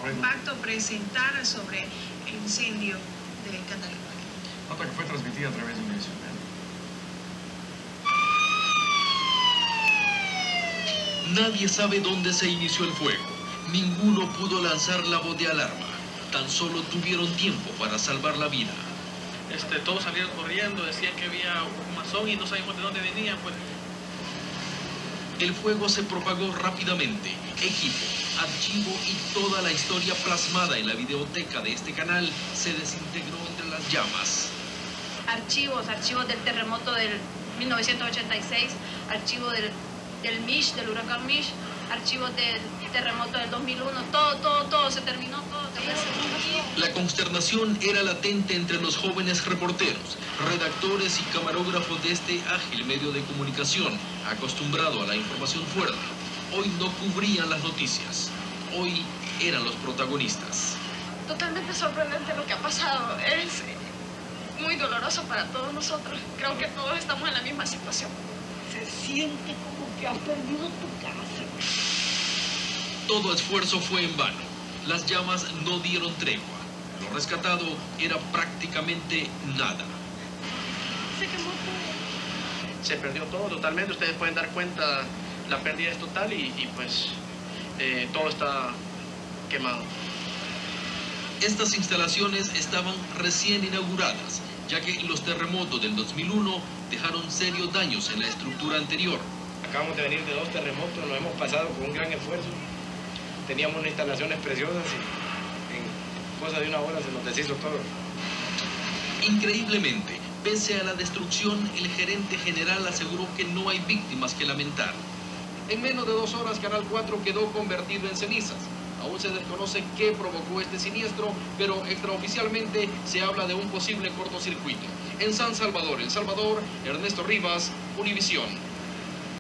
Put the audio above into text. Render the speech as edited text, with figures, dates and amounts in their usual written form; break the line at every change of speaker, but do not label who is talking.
compacto presentara sobre el incendio de Catalina.
Nota que fue transmitida a través de Univision.
Nadie sabe dónde se inició el fuego. Ninguno pudo lanzar la voz de alarma. Tan solo tuvieron tiempo para salvar la vida.
Todos salieron corriendo, decían que había un masón y no sabíamos de dónde venían, pues.
El fuego se propagó rápidamente. Equipo, archivo y toda la historia plasmada en la videoteca de este canal se desintegró entre las llamas.
Archivos del terremoto del 1986, archivos del Mish, del huracán Mish, archivos del terremoto del 2001, todo se terminó, todo.
La consternación era latente entre los jóvenes reporteros, redactores y camarógrafos de este ágil medio de comunicación, acostumbrado a la información fuerte. Hoy no cubrían las noticias, hoy eran los protagonistas.
Totalmente sorprendente lo que ha pasado, es muy doloroso para todos nosotros, creo que todos estamos en la misma situación.
Se siente como que has perdido tu casa.
Todo esfuerzo fue en vano. Las llamas no dieron tregua. Lo rescatado era prácticamente nada.
Se quemó todo.
Se perdió todo totalmente. Ustedes pueden dar cuenta, la pérdida es total y pues todo está quemado.
Estas instalaciones estaban recién inauguradas, ya que los terremotos del 2001 dejaron serios daños en la estructura anterior.
Acabamos de venir de 2 terremotos, nos hemos pasado con un gran esfuerzo. Teníamos unas instalaciones preciosas y en cosa de una hora se nos deshizo todo.
Increíblemente, pese a la destrucción, el gerente general aseguró que no hay víctimas que lamentar. En menos de 2 horas, Canal 4 quedó convertido en cenizas. Aún se desconoce qué provocó este siniestro, pero extraoficialmente se habla de un posible cortocircuito. En San Salvador, El Salvador, Ernesto Rivas, Univisión.